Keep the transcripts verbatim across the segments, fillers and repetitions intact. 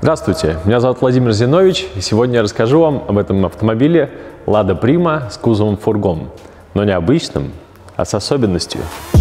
Здравствуйте, меня зовут Владимир Зинович, и сегодня я расскажу вам об этом автомобиле Lada Prima с кузовом фургон, но не обычным, а с особенностью.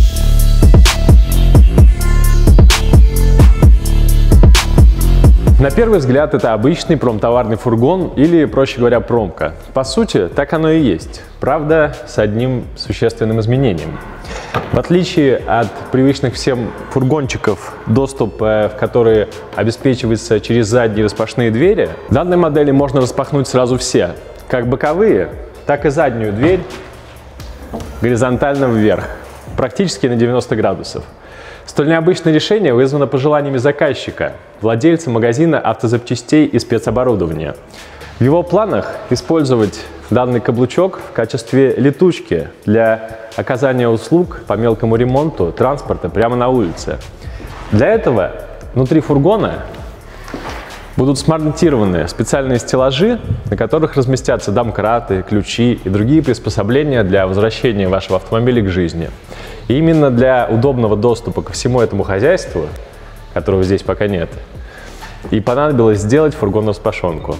На первый взгляд это обычный промтоварный фургон или, проще говоря, промка. По сути, так оно и есть, правда, с одним существенным изменением. В отличие от привычных всем фургончиков, доступ в которые обеспечивается через задние распашные двери, в данной модели можно распахнуть сразу все, как боковые, так и заднюю дверь горизонтально вверх, практически на девяносто градусов. Столь необычное решение вызвано пожеланиями заказчика, владельца магазина автозапчастей и спецоборудования. В его планах использовать данный каблучок в качестве летучки для оказания услуг по мелкому ремонту транспорта прямо на улице. Для этого внутри фургона будут смонтированы специальные стеллажи, на которых разместятся домкраты, ключи и другие приспособления для возвращения вашего автомобиля к жизни. И именно для удобного доступа ко всему этому хозяйству, которого здесь пока нет, и понадобилось сделать фургон-распашонку.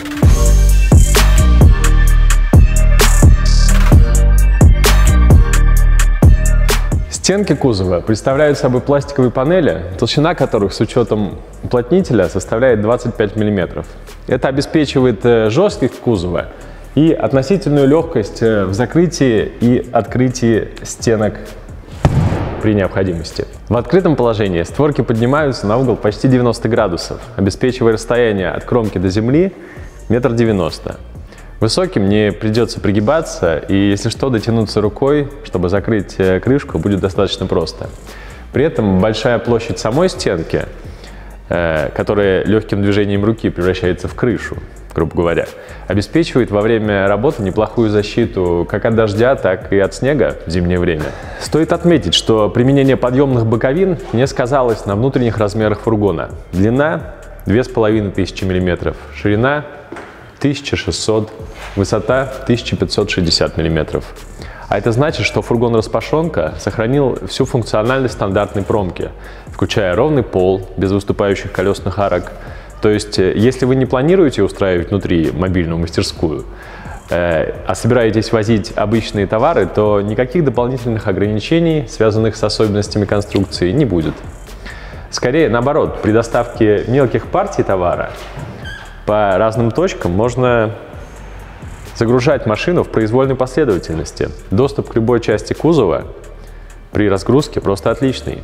Стенки кузова представляют собой пластиковые панели, толщина которых с учетом уплотнителя составляет двадцать пять миллиметров. Это обеспечивает жесткость кузова и относительную легкость в закрытии и открытии стенок при необходимости. В открытом положении створки поднимаются на угол почти девяносто градусов, обеспечивая расстояние от кромки до земли метр девяносто. Высоким не придется пригибаться, и если что, дотянуться рукой, чтобы закрыть крышку, будет достаточно просто. При этом большая площадь самой стенки, которая легким движением руки превращается в крышу, грубо говоря, обеспечивает во время работы неплохую защиту как от дождя, так и от снега в зимнее время. Стоит отметить, что применение подъемных боковин не сказалось на внутренних размерах фургона. Длина две с половиной тысячи миллиметров, ширина тысяча шестьсот, высота тысяча пятьсот шестьдесят миллиметров. А это значит, что фургон-распашонка сохранил всю функциональность стандартной промки, включая ровный пол без выступающих колесных арок. То есть, если вы не планируете устраивать внутри мобильную мастерскую, э, а собираетесь возить обычные товары, то никаких дополнительных ограничений, связанных с особенностями конструкции, не будет. Скорее, наоборот, при доставке мелких партий товара по разным точкам можно загружать машину в произвольной последовательности. Доступ к любой части кузова при разгрузке просто отличный.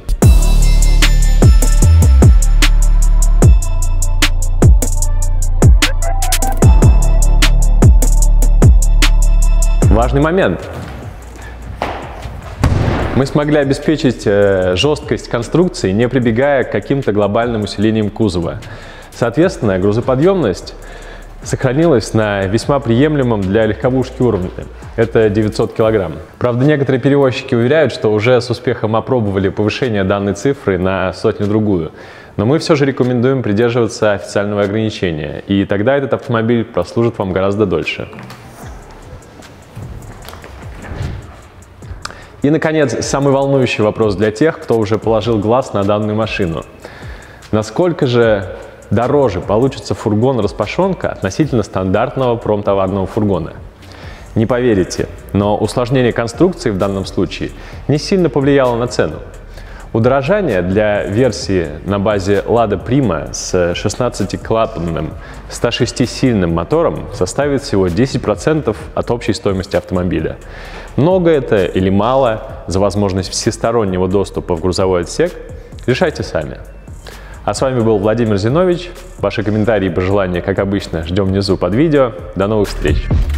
Важный момент. Мы смогли обеспечить жесткость конструкции, не прибегая к каким-то глобальным усилениям кузова. Соответственно, грузоподъемность сохранилась на весьма приемлемом для легковушки уровне. Это девятьсот килограмм. Правда, некоторые перевозчики уверяют, что уже с успехом опробовали повышение данной цифры на сотню-другую. Но мы все же рекомендуем придерживаться официального ограничения, и тогда этот автомобиль прослужит вам гораздо дольше. И, наконец, самый волнующий вопрос для тех, кто уже положил глаз на данную машину. Насколько же дороже получится фургон-распашонка относительно стандартного промтоварного фургона? Не поверите, но усложнение конструкции в данном случае не сильно повлияло на цену. Удорожание для версии на базе Lada Prima с шестнадцатиклапанным ста шестисильным мотором составит всего десять процентов от общей стоимости автомобиля. Много это или мало за возможность всестороннего доступа в грузовой отсек? Решайте сами. А с вами был Владимир Зинович. Ваши комментарии и пожелания, как обычно, ждем внизу под видео. До новых встреч!